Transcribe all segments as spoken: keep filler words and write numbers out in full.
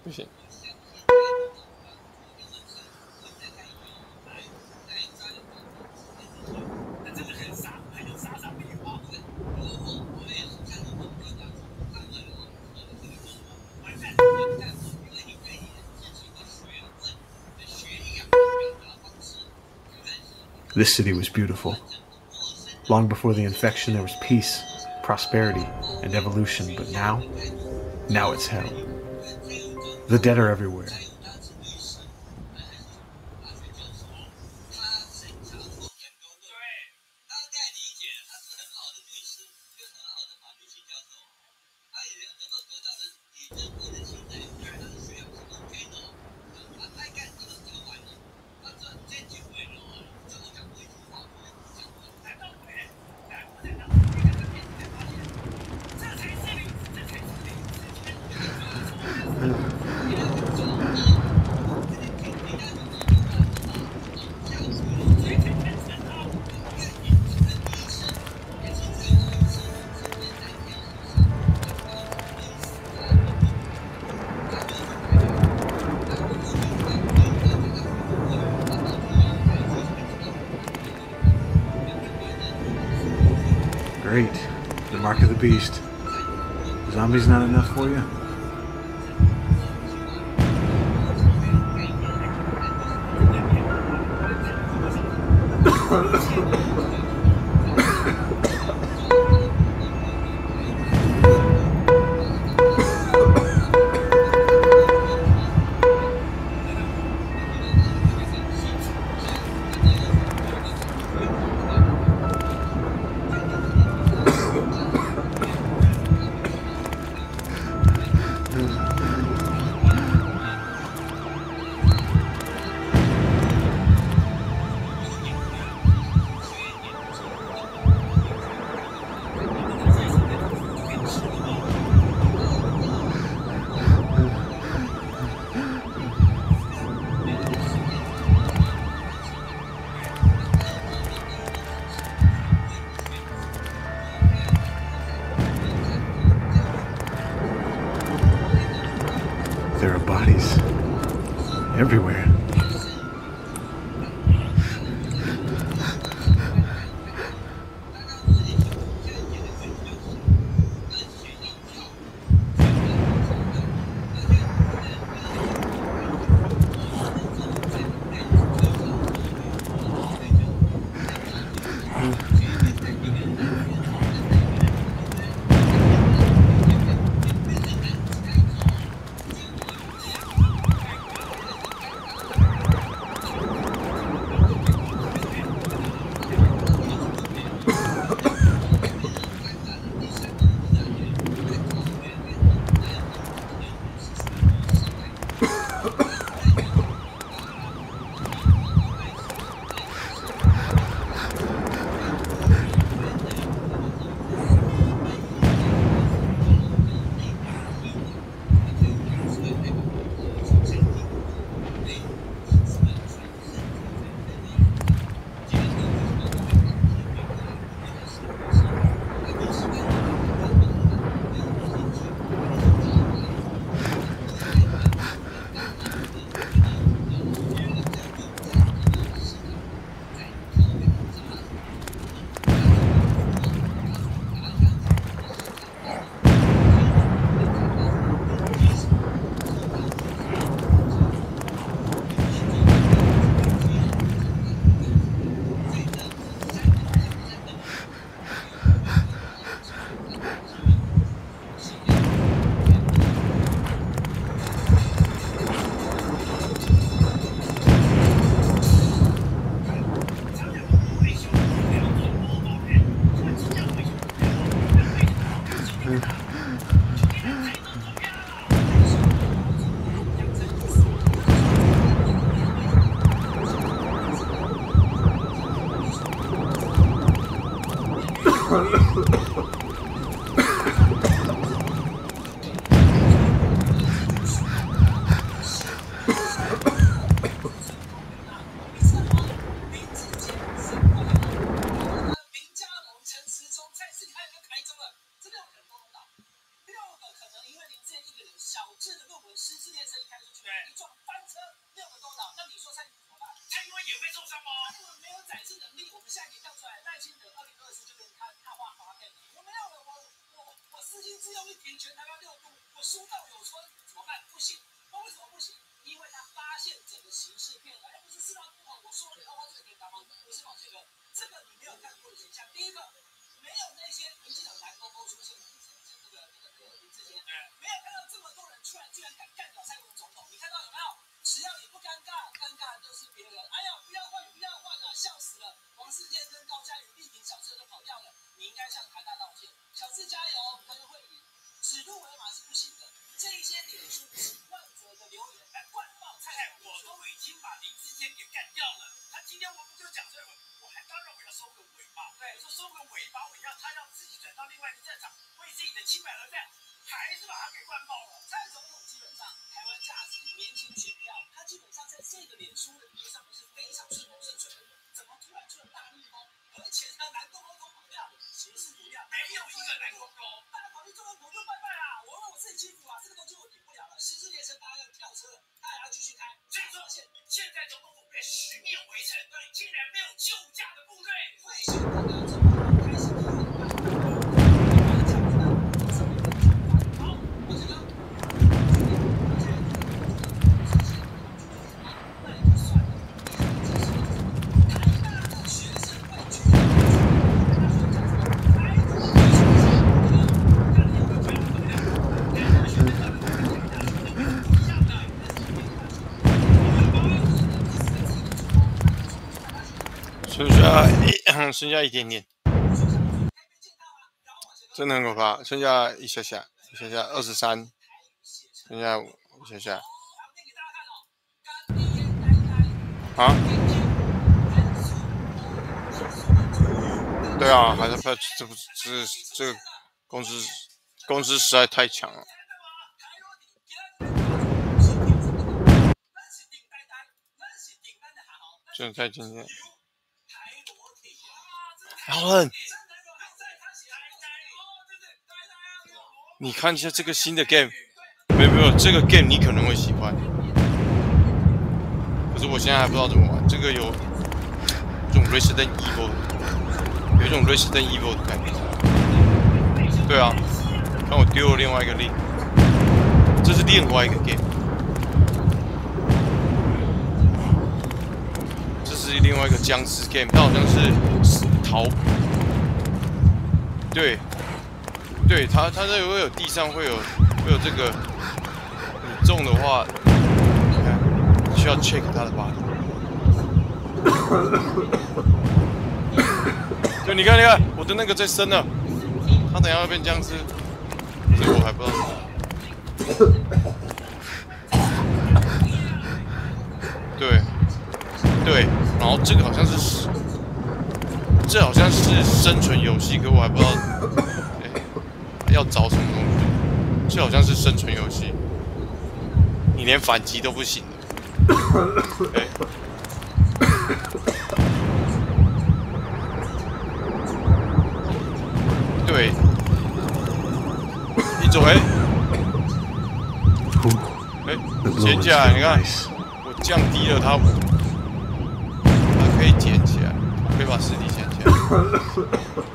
不行。 This city was beautiful. Long before the infection, there was peace, prosperity, and evolution, but now, now it's hell. The dead are everywhere. Great. The mark of the beast. Zombies not enough for you? There are bodies everywhere. 十之连胜开出去，一撞翻车，六个都倒。那你说蔡怎么办？蔡英文也会受伤吗？蔡英文没有展示能力，我们现在可以看出来，赖清德二零二四就跟他他画滑片，我没有了，我我我四星自用一瓶，全台湾六度，我书到有春，怎么办？不行，那为什么不行？因为他发现整个形势变了，不是四大不同，我说了以后，我这个可以打吗？不是宝杰哥，这个你没有看过的现象。第一个，没有那些民进党蓝勾勾出现，这个这个这个林志坚，没有看到这么多人突然居然敢干掉蔡英文总统，你看到有没有？只要你不尴尬，尴尬的就是别人。哎呀，不要换，不要换啊，笑死了！王世坚跟高嘉瑜、力挺小智都跑掉了，你应该向台大道歉。小智加油，台湾会赢。指鹿为马是不行的，这一些脸书几万则的留言来灌爆蔡英文，我都已经把林志坚给干掉了。他今天我不就讲这个，我还当然我要收个尾巴。对，我说收个尾巴，我要他要自己转到另外一个战场，为自己的清白而战，还是把他给灌爆了。蔡总统基本上台湾价值年轻选票，他基本上在这个脸书的领域上面是非常顺风顺水的。怎么突然出了大逆风？而且他蓝勾勾都跑掉，形势不亮，没有一个蓝勾勾，大家跑去中国国就拜拜啦！我问我自己欺负啊，这个东西我顶不了了。十之连胜，大家要跳车，他还要继续开。所以说现现在总统府被十面围城，对，竟然没有救驾的部队，会选大家总统开始议论。好，我这个。 剩下一剩下一点点，真的很可怕。剩下一下下，剩下二十三，剩下一下下。啊？对啊，还是不这不这这个公司公司实在太强了。真的太今天。好冷。你看一下这个新的 game， 没有没有，这个 game 你可能会喜欢，可是我现在还不知道怎么玩。这个有这种 Resident Evil， 有一种 Resident Evil 的感觉。对啊，看我丢了另外一个 link， 这是另外一个 game， 这是另外一个僵尸 game， 它好像是逃，对。对它，它这会有地上会有会有这个，你中的话，你看需要 check 它的 body。对，你看，你看，我的那个在升了，它等一下要变僵尸，这个我还不知道。对，对，然后这个好像是，这好像是生存游戏，可我还不知道。要找什么东西？这好像是生存游戏，你连反击都不行的。欸、对，一走哎，哎，捡起来，你看，我降低了它，它可以捡起来，可以把尸体捡起来。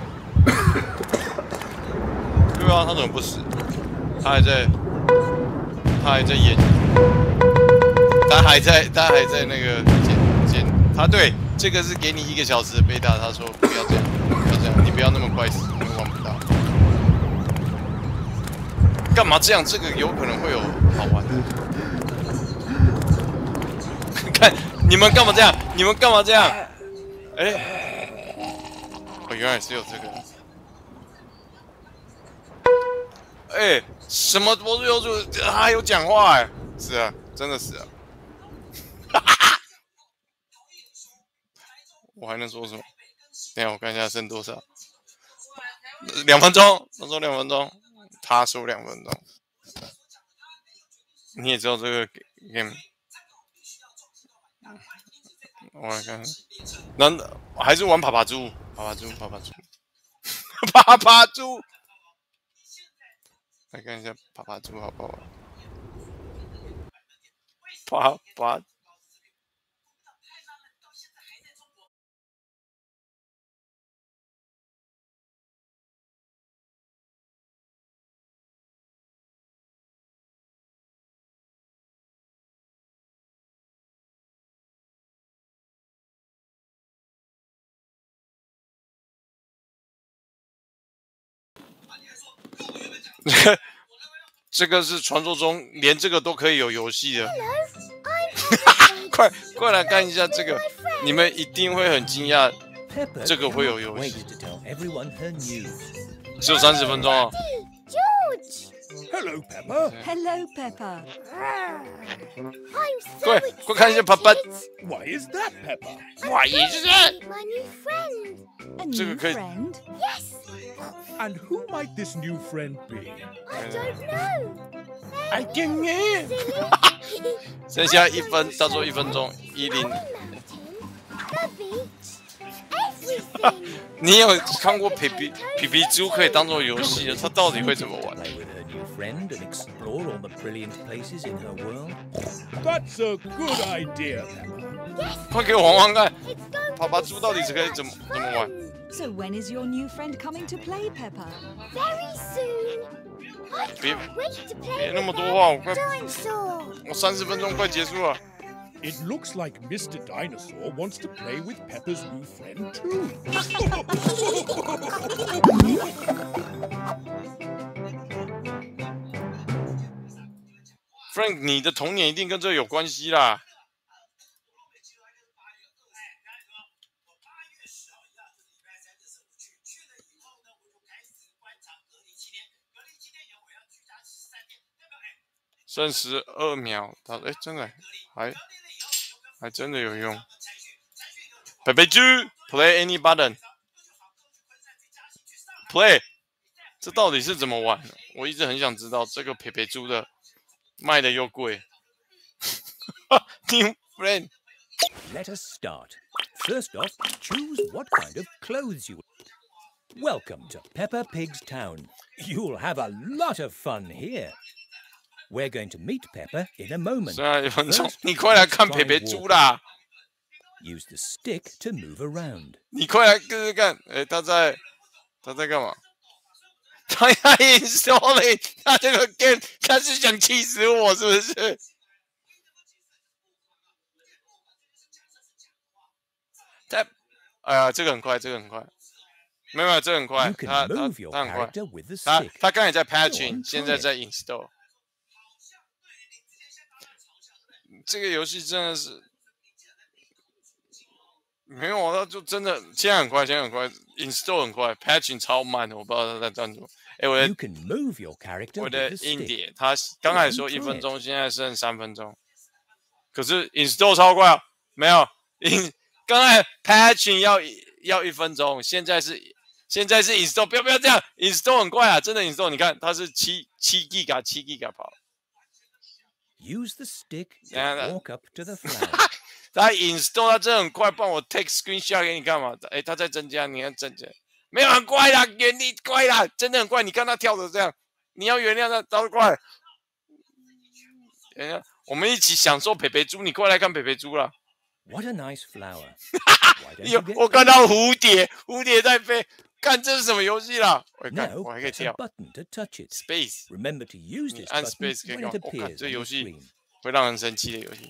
对啊，他怎么不死？他还在，他还在演，他还在，他还在那个捡捡。他对这个是给你一个小时的贝塔，他说不要这样，不要这样，你不要那么快死，你会玩不到。干嘛这样？这个有可能会有好玩的。看你们干嘛这样？你们干嘛这样？哎、欸，哦，原来是有这个。哎、欸，什么博主有主还有讲话哎、欸？是啊，真的是啊。我还能说什么？等一下我看一下剩多少。两分钟，他说两分钟，他说两分钟。你也知道这个 game， 我来看，难道还是玩爬爬猪？爬爬猪，爬爬猪，爬爬猪。来看一下爬爬猪好不好玩？ 啪啪。这个是传说中连这个都可以有游戏的。快快来看一下这个，你们一定会很惊讶，这个会有游戏。只有三十分钟哦。 Hello, Pepper. Hello, Pepper. I'm so 快快看一下爸爸。 Why is that, Pepper? Why is excited to meet my new friend. A This new is good. friend? Yes, And who might this new friend be? I don't know. I don't know. Silly. 剩下一分，到时候一分钟，一 On 零。 the mountain, the beach, everything. 你有看过皮皮皮皮猪可以当做游戏的？它到底会怎么玩？ Play with her new friend and explore all the brilliant places in her world. That's a good idea, Pepper. 快给我玩玩看， It's going 爸爸 to 猪 be 到底 so 是可以怎么 much 怎么玩？ fun. So when is your new friend coming to play, Pepper? Very soon. I 别 can't wait to 别 play 那么 with 多 that 话，我快， dinosaur. 我三十分钟快结束了。 It looks like Mister Dinosaur wants to play with Pepper's new friend, too. Frank， 你的童年一定跟这有关系啦。剩十二秒，他哎，真的还还真的有用。北北猪 ，Play any button，Play， 这到底是怎么玩？我一直很想知道这个北北猪的，卖的又贵。New friend， Let us start. First off, choose what kind of clothes you Welcome to Peppa Pig's town. You'll have a lot of fun here. We're going to meet Peppa in a moment. 剩下一分钟， First, 你快来看 try 北北 walking. 猪啦！ Use the stick to move around. 你快来试试看，哎，他在他在干嘛？他要 install 他这个 game， 他是想气死我是不是？他，哎呀，这个很快，这个很快，没有没有，这个很快， You 他 can 他 move your 他很快， character with the 他 stick. 他刚才在 Go on, patching， try 现在 it. 在 install。这个游戏真的是没有，他就真的现在很快，现在很快 ，install 很快 ，patching 超慢的，我不知道他在干什么。哎，我 You 的 can move your character 我 with 的 the 硬 stick. 碟，他刚才说一分钟，现在剩三分钟，可是 install 超快啊，没有 in 刚才 patching 要要一分钟，现在是现在是 install， 不要不要这样 ，install 很快啊，真的 install， 你看它是七七 G 嘎七 G 嘎跑。 Use the stick to Yeah, that- walk up to the flower. 他 install 他真的很快，帮我 take screenshot 给你干嘛？哎，他在增加，你看增加，没有很快啦，原力快啦，真的很快。你看他跳的这样，你要原谅他，超快。等一下，我们一起享受北北猪，你快来看北北猪啦！ What a nice flower. Why don't 有 you get 我看到蝴蝶，蝴蝶在飞，看这是什么游戏啦？我看 Now 我还可以 press a 跳 button to touch it. space， Remember to use this 按 button space 可以 when 干 it 嘛？我看 appears 这 on the 游戏 screen. 会让人生气的游戏。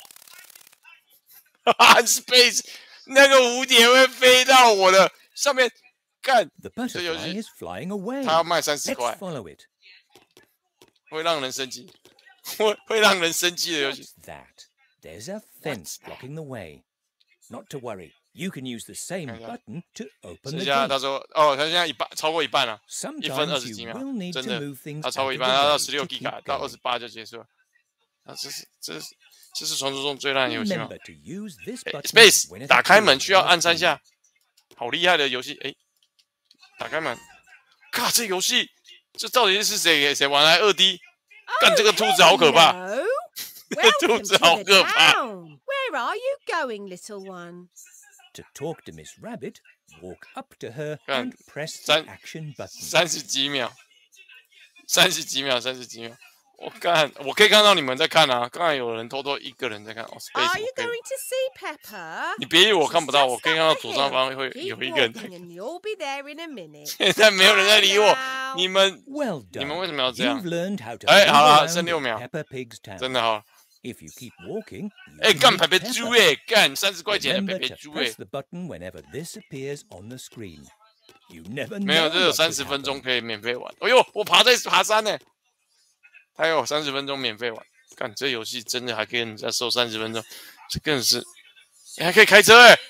按 space， 那个蝴蝶会飞到我的上面，看 The 这游 butterfly 戏 is flying away. 它要卖三十 Let's 块， follow it. 会让人生气，会会让人生气的游戏。 What's that? There's a fence blocking the way. Not to worry. You can use the same Okay. button to open 剩 the 下他 gate. 说，哦，他现在一半，超过一半了，一分二 Sometimes 十几 you 秒 will，need 真 to 的， move things 他 out 超过 of 一 the 半，他到 way 十六 to G keep 卡，到二 going. 十八就结束了。啊，这是这是这是传说中最烂的游戏吗 Remember to use this 哎 button ？Space when it 打开门 appears 需要 on 按 the 三 screen. 下，好厉害的游戏！哎，打开门，靠，这游戏这到底是谁给谁玩来二 D？干这个兔子好可怕！ Hello. 兔 Welcome 子 to 好 the 可怕！ town. Where are you going, little one? To talk to Miss Rabbit, walk up to her 看 and press the 三 action button. 三十几秒，三十几秒，三十几秒， 我看，我可以看到你们在看啊。刚才有人偷偷一个人在看。哦 Are you going to see Pepper? 你别以为我看不到，我可以看到 Just up the 左上方 hill. 会 Keep 有一个人在 walking and you'll be there in a minute. 现在没有人在理我， Bye now. 你们 Well 你们 done. 为什么要这样 You've？ learned how to 哎， move 好了， around 剩六 in 秒， Peppa Pig's town. 真的好。 If you keep walking, you 哎， can 干 meet 培培猪 Peppa. 哎，干三十块钱的 Remember 培培 to 猪哎 press， the button whenever this appears on the screen. You never 没有， know 这有 what 三 could 十分钟 happen. 可以免费玩。哎呦，我爬在爬山呢，还有三十分钟免费玩。看这游戏真的还可以人家收三十分钟，这更是，哎还可以开车哎。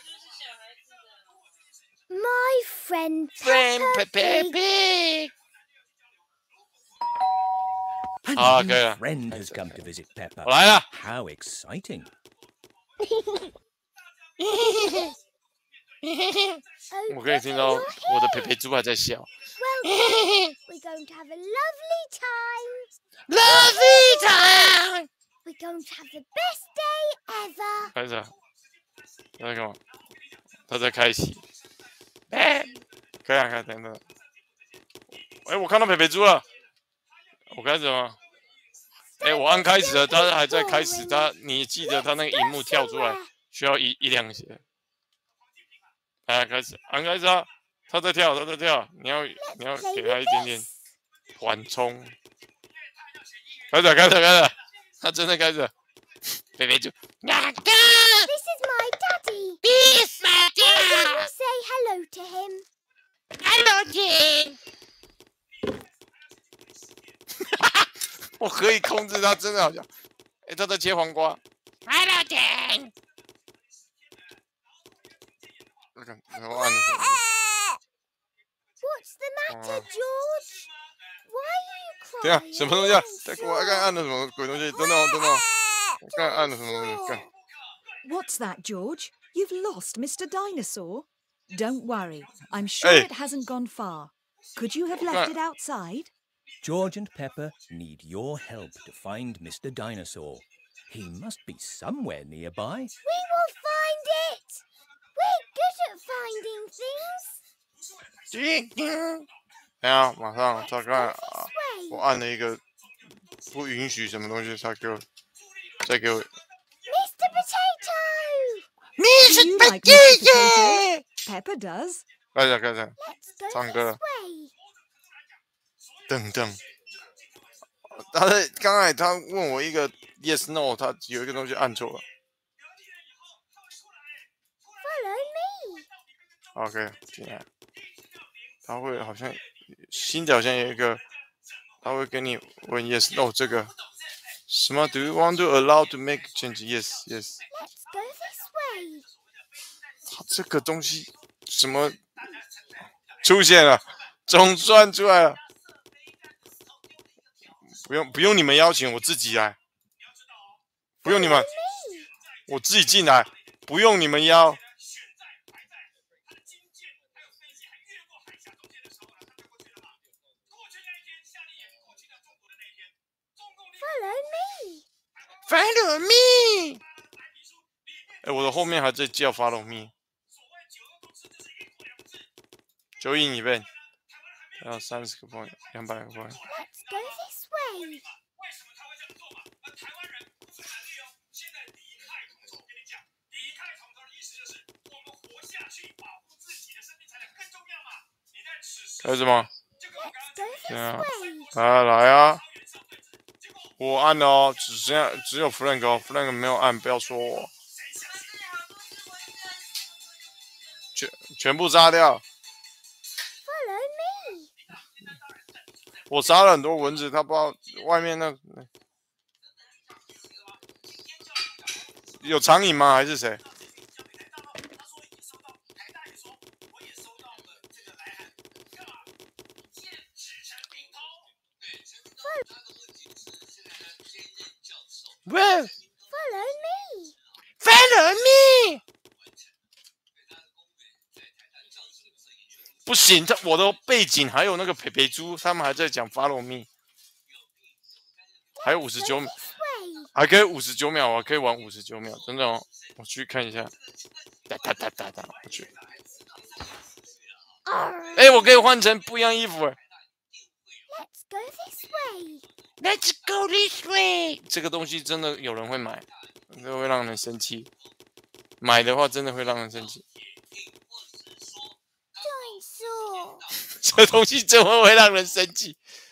My friend Friend Peppa Peppa Pig. Pig。 A 好， new 可以了。 friend has come to visit Peppa. 我来了。 How exciting! Oh, 我可以听到 Peppa, 我的 you're 培培 here. 猪还在笑。 Well, we're going to have a lovely time. Lovely time。 We're going to have the best day ever. 开始了。他在干嘛？他在开启。哎，可以啊，可以，等等。哎，我看到培培猪了。我开始了吗？哎，我按开始了，他还在开始。他，你记得他那个荧幕跳出来需要一一两节。哎，开始，按开始啊！他在跳，他在跳，你要你要给他一点点缓冲。开始，开始，开始，他真的开始。培培猪。 This is my daddy. Peace, Why don't we say hello to him? Hello, Tim 。我可以控制他，真的好像。哎，他在切黄瓜。Hello, Tim。我看，我按了什么？ What's the matter, George? Why are 等 you 下， crying? 什么东西啊？在我刚才按了什么鬼东西？等等哦，等等哦。我刚才按了什么东西？干。 What's that, George? You've lost Mister Dinosaur? Don't worry. I'm sure Hey. it hasn't gone far. Could you have left it outside? George and Peppa need your help to find Mister Dinosaur. He must be somewhere nearby. We will find it. We're good at finding things. 叮叮。等下，马上，他刚才啊， This 我 way. 按了一个不允许什么东西，他给我，再给我。 Mister Potato. Do you like Mister Potato? Peppa does. 开始，开始。 Let's go 唱 this 歌。 way. 等等，他在刚才他问我一个 yes no， 他有一个东西按错了。 Follow me. OK， 进来。他会好像新的好像有一个，他会跟你问 yes no 这个什么 ？Do you want to allow to make change? Yes, yes。 Let's go this way. 他这个东西什么出现了？总算出来了。不用不用你们邀请，我自己来。不用你们，我自己进来，不用你们邀。 Follow me. Follow me！ 哎，我的后面还在叫 Follow me。九赢一倍，要三十个 point， 两百个 point。 Let's go this way. 开始吗？ Let's go this 对啊， way. 来来啊！我按了哦，只剩下只有 Frank 哦 ，Frank 没有按，不要说我。全全部杀掉！ Follow me. 我杀了很多蚊子，他不知道外面那有苍蝇吗？还是谁？ 喂 Follow me. ，Follow me！ 不行，他我的背景还有那个培培猪，他们还在讲 Follow me， 还有五十九秒， Way. 还可以五十九秒，我可以玩五十九秒，真的哦，我去看一下，哒哒哒哒哒，我去，哎，我可以换成不一样衣服哎。 Let's go this way. Let's go this way。这个东西真的有人会买，这个会让人生气。买的话真的会让人生气。 Dinosaur. 这东西怎么会让人生气？